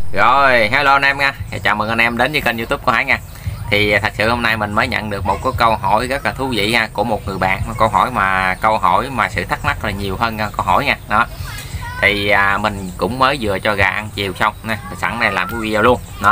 Rồi, hello anh em nha. Chào mừng anh em đến với kênh YouTube của Hải nha. Thì thật sự hôm nay mình mới nhận được một cái câu hỏi rất là thú vị ha, của một người bạn. Câu hỏi mà sự thắc mắc là nhiều hơn câu hỏi nha. Đó. Thì mình cũng mới vừa cho gà ăn chiều xong nè, sẵn này làm cái video luôn. Đó.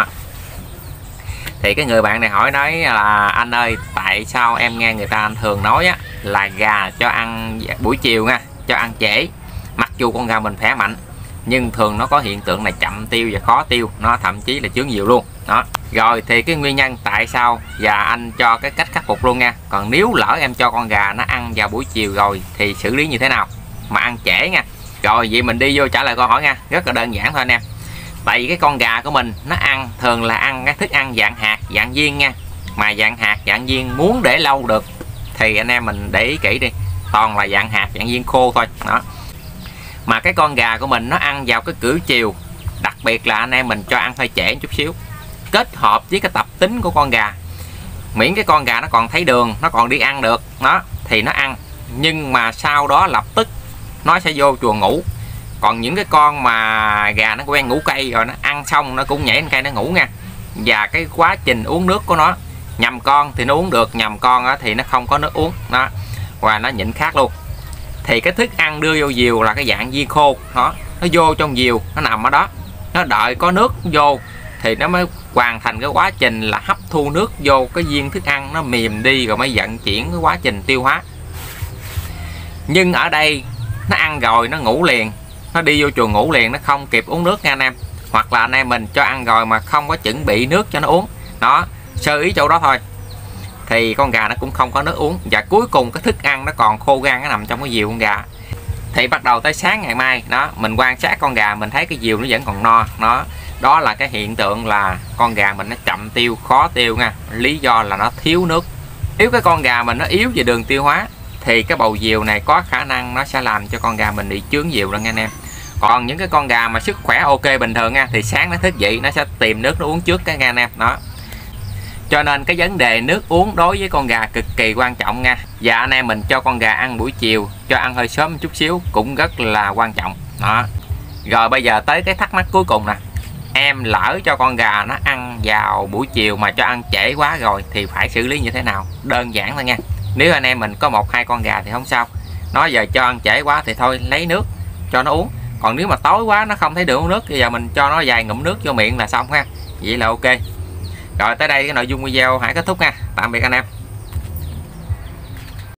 Thì cái người bạn này nói là anh ơi, tại sao em nghe người ta thường nói á là gà cho ăn buổi chiều nha, cho ăn trễ. Mặc dù con gà mình khỏe mạnh nhưng thường nó có hiện tượng là chậm tiêu và khó tiêu, nó thậm chí là chướng nhiều luôn. Đó. Rồi thì cái nguyên nhân tại sao và anh cho cái cách khắc phục luôn nha. Còn nếu lỡ em cho con gà nó ăn vào buổi chiều rồi thì xử lý như thế nào mà ăn trễ nha. Rồi vậy mình đi vô trả lời câu hỏi nha, rất là đơn giản thôi anh em. Tại vì cái con gà của mình nó ăn thường là ăn cái thức ăn dạng hạt dạng viên nha, mà dạng hạt dạng viên muốn để lâu được thì anh em mình để ý kỹ đi, toàn là dạng hạt dạng viên khô thôi. Đó. Mà cái con gà của mình nó ăn vào cái cữ chiều, đặc biệt là anh em mình cho ăn hơi trễ chút xíu, kết hợp với cái tập tính của con gà, miễn cái con gà nó còn thấy đường, nó còn đi ăn được nó thì nó ăn, nhưng mà sau đó lập tức nó sẽ vô chuồng ngủ. Còn những cái con mà gà nó quen ngủ cây rồi, nó ăn xong nó cũng nhảy lên cây nó ngủ nha. Và cái quá trình uống nước của nó, nhầm con thì nó uống được, nhầm con thì nó không có nước uống đó, và nó nhịn khát luôn. Thì cái thức ăn đưa vô diều là cái dạng viên khô đó, nó vô trong diều, nó nằm ở đó, nó đợi có nước vô thì nó mới hoàn thành cái quá trình là hấp thu nước vô cái viên thức ăn, nó mềm đi rồi mới vận chuyển cái quá trình tiêu hóa. Nhưng ở đây nó ăn rồi nó ngủ liền, nó đi vô chuồng ngủ liền, nó không kịp uống nước nha anh em. Hoặc là anh em mình cho ăn rồi mà không có chuẩn bị nước cho nó uống đó, sơ ý chỗ đó thôi thì con gà nó cũng không có nước uống, và cuối cùng cái thức ăn nó còn khô gan, nó nằm trong cái diều con gà. Thì bắt đầu tới sáng ngày mai đó, mình quan sát con gà mình thấy cái diều nó vẫn còn no. Đó là cái hiện tượng là con gà mình nó chậm tiêu, khó tiêu nha. Lý do là nó thiếu nước. Nếu cái con gà mình nó yếu về đường tiêu hóa thì cái bầu diều này có khả năng nó sẽ làm cho con gà mình bị chướng diều đó nha anh em. Còn những cái con gà mà sức khỏe ok bình thường nha, thì sáng nó thức dậy nó sẽ tìm nước nó uống trước cái nha anh em. Đó. Cho nên cái vấn đề nước uống đối với con gà cực kỳ quan trọng nha. Và anh em mình cho con gà ăn buổi chiều, cho ăn hơi sớm một chút xíu cũng rất là quan trọng. Đó. Rồi bây giờ tới cái thắc mắc cuối cùng nè. Em lỡ cho con gà nó ăn vào buổi chiều mà cho ăn trễ quá rồi thì phải xử lý như thế nào? Đơn giản thôi nha. Nếu anh em mình có 1-2 con gà thì không sao. Nó giờ cho ăn trễ quá thì thôi lấy nước cho nó uống. Còn nếu mà tối quá nó không thấy được uống nước thì giờ mình cho nó vài ngụm nước vô miệng là xong ha. Vậy là ok. Rồi tới đây cái nội dung video Hải kết thúc nha. Tạm biệt anh em.